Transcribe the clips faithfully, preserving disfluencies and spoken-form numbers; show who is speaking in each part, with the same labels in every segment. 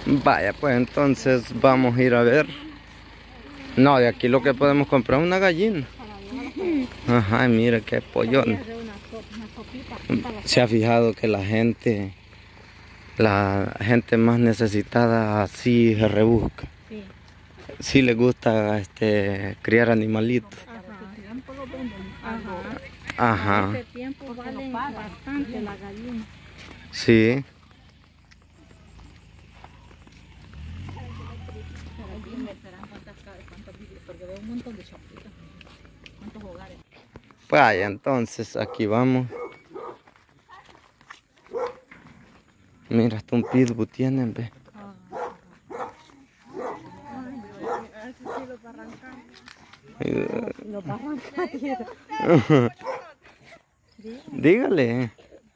Speaker 1: Vaya, pues entonces vamos a ir a ver. No, de aquí lo que podemos comprar es una gallina. Ajá, mira qué pollón. Se ha fijado que la gente, la gente más necesitada así se rebusca. Sí. Sí le gusta este criar animalitos. Ajá. Ajá. En este tiempo valen bastante la gallina. Sí. Vaya, entonces aquí vamos. Mira, hasta un pitbull tienen, ve. Dígale.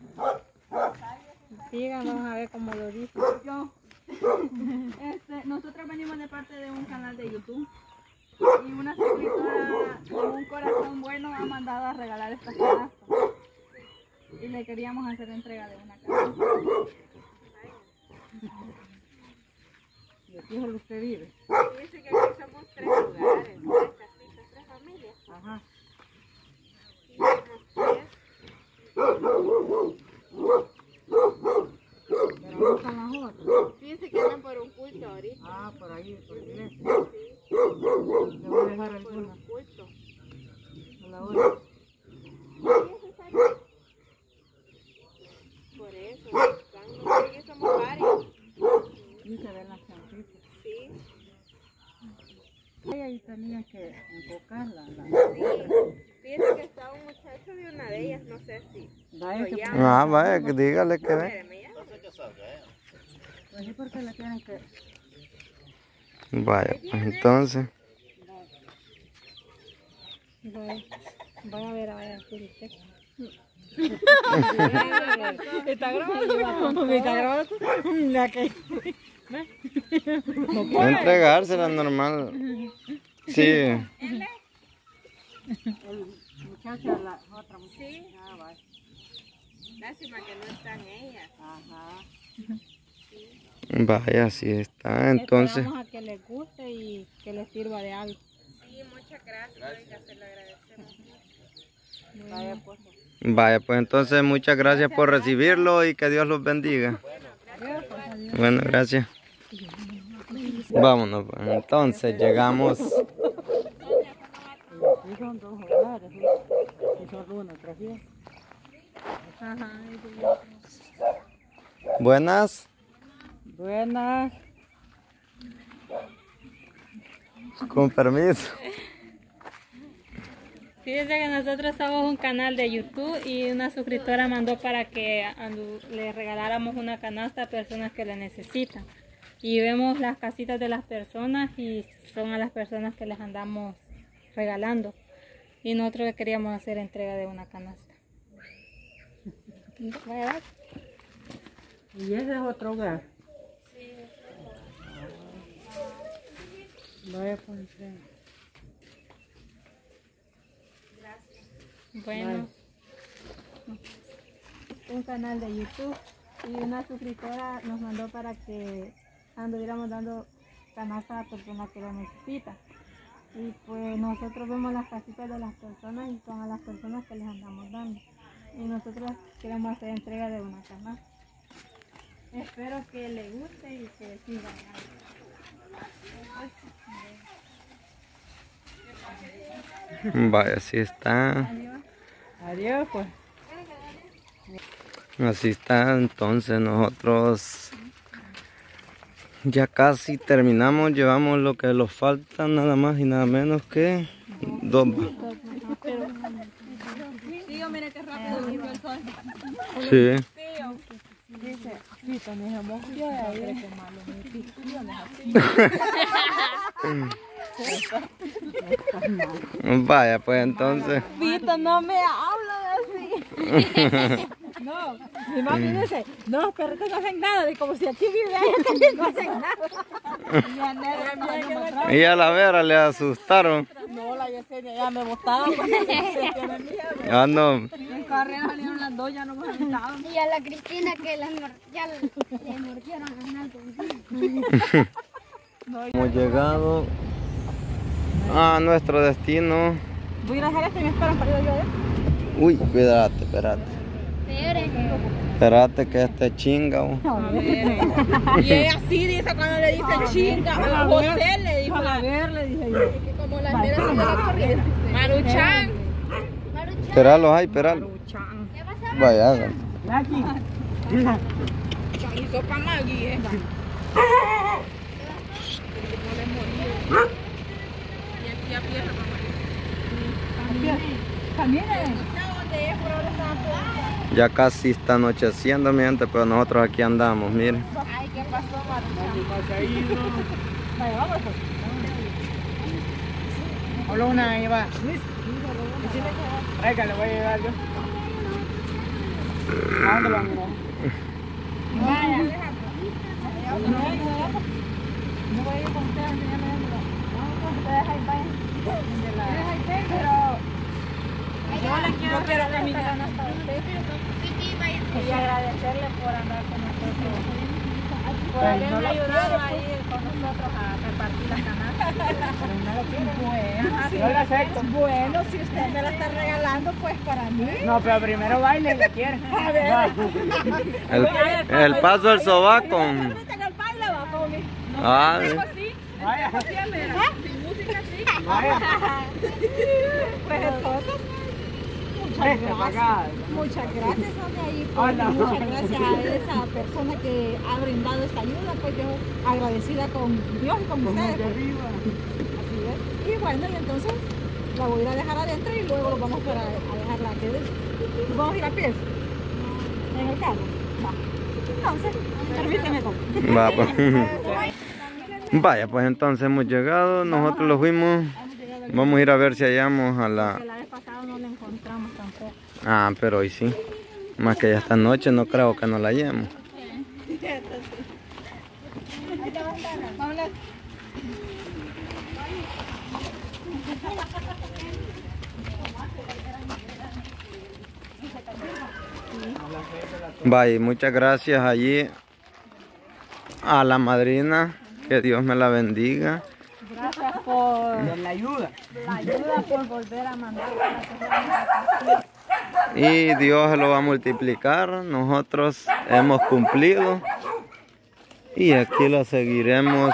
Speaker 2: Digan, vamos a ver cómo lo dice. Yo. Este, nosotros venimos de parte de un canal de YouTube. Y una suscriptora con un corazón bueno ha mandado a regalar estas canastas. Y le queríamos hacer entrega de una canasta. ¿Y aquí es donde usted vive? Dice que aquí somos tres lugares, tres casitas, tres familias. Ajá. Y somos tres. ¿Pero no están las otras? Dice que andan por un culto ahorita. Ah, por ahí, por la iglesia. Sí. Le voy a dejar alguna. Por un culto. A la hora. Por eso, buscando. Sí, somos varios. Y se ven las chantitas. Sí. Y ahí tenía que enfocarla. La... Sí. Fíjese que está un muchacho de una de ellas, no sé si. Vaya que
Speaker 1: ah, vaya, que dígale que ve.
Speaker 2: Pues sí, porque la tienen que.
Speaker 1: Vaya, pues entonces.
Speaker 2: Voy, voy a ver, a ver, aquí usted. ¿Está grabando? ¿Está grabando? La que...
Speaker 1: No entregársela normal. Sí.
Speaker 2: El muchacho, la otra muchacha. Sí. Ah, vaya. Lástima que no están ellas. Ajá. Sí.
Speaker 1: Vaya, así está, entonces.
Speaker 2: Esperamos a que les guste y que les sirva de algo. Sí, muchas gracias, oiga, se lo agradecemos mucho. Vaya, pues.
Speaker 1: Vaya, pues entonces muchas gracias por recibirlo y que Dios los bendiga. Bueno, gracias. Vámonos, pues. Entonces llegamos.
Speaker 2: Son dos hogares, y son uno, tres días.
Speaker 1: Buenas.
Speaker 2: Buenas.
Speaker 1: Con permiso.
Speaker 2: Fíjense que nosotros somos un canal de YouTube y una suscriptora mandó para que le regaláramos una canasta a personas que la necesitan. Y vemos las casitas de las personas y son a las personas que les andamos regalando. Y nosotros le queríamos hacer entrega de una canasta. ¿Verdad? ¿Y ese es otro hogar? Sí, ese es otro hogar. Vaya por entrega. Bueno, un canal de YouTube y una suscriptora nos mandó para que anduviéramos dando canastas a personas que lo necesitan. Y pues nosotros vemos las casitas de las personas y son a las personas que les andamos dando. Y nosotros queremos hacer entrega de una canasta. Espero que le guste y que siga.
Speaker 1: Vaya, así está.
Speaker 2: Adiós. Adiós, pues.
Speaker 1: Así está, entonces nosotros ya casi terminamos, llevamos lo que nos falta, nada más y nada menos que dos.
Speaker 2: Tío, mire qué rápido subió el sol.
Speaker 1: Sí.
Speaker 2: Dice, Pito, mis emociones, ahí qué malo, mis pistones así.
Speaker 1: Vaya, pues entonces.
Speaker 2: Pito, no me hablan así. No, mi mami dice, no, los perritos no hacen nada, y como si aquí vive ellos que no hacen nada.
Speaker 1: Y a la vera le asustaron.
Speaker 2: No, la Yesenia ya me botaba.
Speaker 1: Ah, no.
Speaker 2: En carrera salieron las dos, ya no me aventaban.
Speaker 3: Y a la Cristina que las mor ya le mordieron las nalgas.
Speaker 1: Hemos llegado a nuestro destino.
Speaker 2: Voy a ir a dejar este y me esperan para ir a ver.
Speaker 1: Uy, cuídate, espérate. Espérate que este chinga.
Speaker 2: Y ella sí dice cuando le dice chinga. A José le dijo. A ver, le dije yo. Que como la mera se la corriente. Maruchan.
Speaker 1: Espéralo, ay, espéralo. Vaya, hágalo.
Speaker 2: Y sopa Magui, eh. Y aquí a pie la mamá. Camine.
Speaker 1: Ya casi está anocheciendo, mi gente, pero nosotros aquí andamos, miren.
Speaker 2: Ay, ¿qué pasó, Maruchan? Vaya, vamos pues. Hola, una ahí va. Ay, que le voy a llevar yo. ¿A dónde van a ir? Vaya. No voy a ir con ustedes, enseñarme dónde. Vamos con ustedes, ahí vayan. Pero yo le quiero quiero caminar hasta usted y agradecerle por andar con nosotros, por haberme ayudado a ir con nosotros a repartir las canastas. Bueno, yo la acepto. Bueno, si usted me la está regalando, pues para mí. No, pero primero baile, ¿qué quiere? A ver.
Speaker 1: El, el paso del sobaco.
Speaker 2: El baile va conmigo.
Speaker 1: Ah,
Speaker 2: vaya. Sin música sí. Vaya. Pues entonces, muchas gracias. Muchas gracias, ahí, muchas gracias a esa persona que ha brindado esta ayuda, pues yo agradecida con Dios y con ustedes. Pues. Así es. Y bueno, y entonces la voy a ir a dejar adentro y luego lo vamos para, a dejarla aquí. ¿Nos vamos a ir a pies? ¿En el carro? Va. Entonces, permíteme todo.
Speaker 1: Va, pues. Vaya, pues entonces hemos llegado, nosotros lo fuimos. Vamos a ir a ver si hallamos a la...
Speaker 2: La vez pasada no la encontramos tampoco.
Speaker 1: Ah, pero hoy sí. Más que ya esta noche no creo que nos la hallemos. Vaya, muchas gracias allí a la madrina. Que Dios me la bendiga.
Speaker 2: Gracias por la ayuda. La ayuda por volver a mandar.
Speaker 1: Y Dios se lo va a multiplicar. Nosotros hemos cumplido. Y aquí lo seguiremos.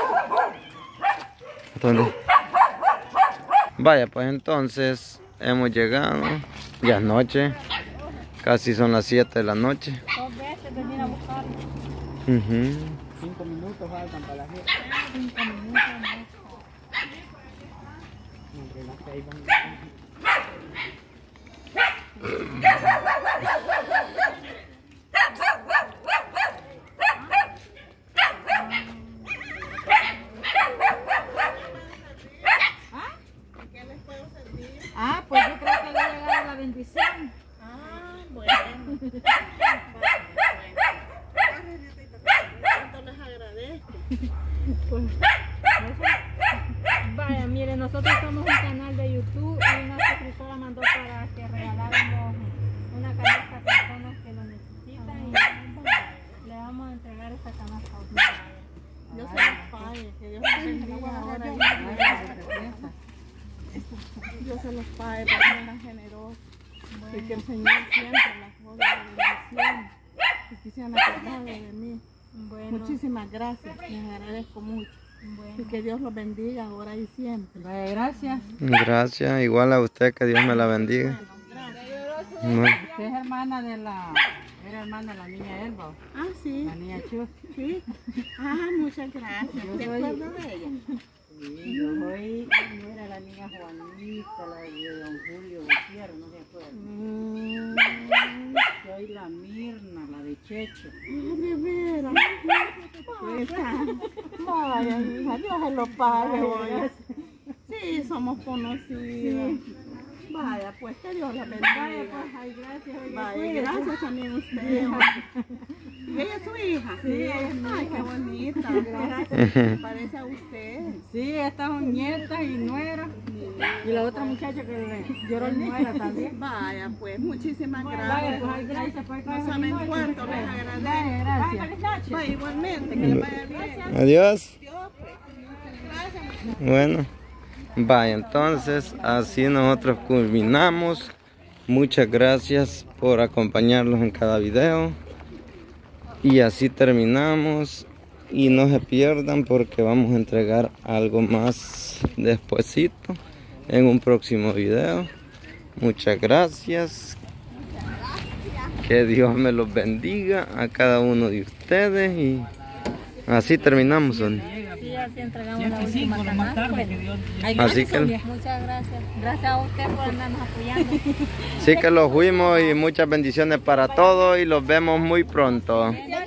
Speaker 1: ¿Dónde? Vaya, pues entonces hemos llegado. Ya es noche. Casi son las siete de la noche.
Speaker 2: Dos veces venir a buscarlo.
Speaker 1: Uh-huh.
Speaker 2: Cinco minutos faltan para la gente. Cinco minutos. Entre las seis vamos. ¿Qué les puedo servir? Ah, pues yo creo que le ha llegado la bendición. Ah, bueno. Les agradezco. Pues, vaya, miren, nosotros somos un canal de YouTube y una suscriptora mandó para que regaláramos una canasta a personas que lo necesitan y le vamos a entregar esta canasta a ustedes. Dios se los pague, que Dios los bendiga ahora. Dios se los pague, porque son tan generosos. Y que el Señor siempre las cosas de bendición y que sean acordados de mí. Bueno. Muchísimas gracias, les agradezco mucho. Bueno. Y que Dios los bendiga ahora y siempre. Gracias.
Speaker 1: Gracias, igual a usted, que Dios me la bendiga.
Speaker 2: Gracias.
Speaker 1: No.
Speaker 2: Usted es hermana de la, era hermana de la niña Elba. Ah, sí. La niña Chus. Sí. Ah, muchas gracias. ¿Te acuerdas de ella? Sí, yo soy, era la niña Juanita, la de don Julio Gutiérrez, no se acuerda. Mm. Soy la Mirna, la de Checho. Ah, de veras. Vaya, hija, Dios se lo pague. Sí, somos conocidos. Sí. Vaya, pues que Dios la bendiga. Vaya, pues, ay, gracias. Vaya, gracias también a ustedes.
Speaker 4: ¿Ella es su hija?
Speaker 2: Sí.
Speaker 4: Ay, qué bonita. Gracias. Parece a usted.
Speaker 2: Sí, estas son nietas y nuera. Y la otra muchacha que le lloró el nuera también.
Speaker 4: Vaya, pues, muchísimas gracias.
Speaker 2: Vaya, pues, ay, gracias. Pues,
Speaker 4: No saben cuánto les agradezco.
Speaker 2: Gracias.
Speaker 4: Vaya, igualmente, que les vaya bien.
Speaker 1: Adiós.
Speaker 4: Dios, pues. Gracias.
Speaker 1: Bueno, vaya, entonces así nosotros culminamos. Muchas gracias por acompañarnos en cada video. Y así terminamos. Y no se pierdan porque vamos a entregar algo más despuesito en un próximo video. Muchas gracias. Que Dios me los bendiga a cada uno de ustedes. Y así terminamos, Sonia.
Speaker 2: Sí, así entregamos la última canasta.
Speaker 1: Así que,
Speaker 2: Muchas gracias. Gracias a usted por andarnos apoyando.
Speaker 1: sí que los fuimos y muchas bendiciones para todos y los vemos muy pronto.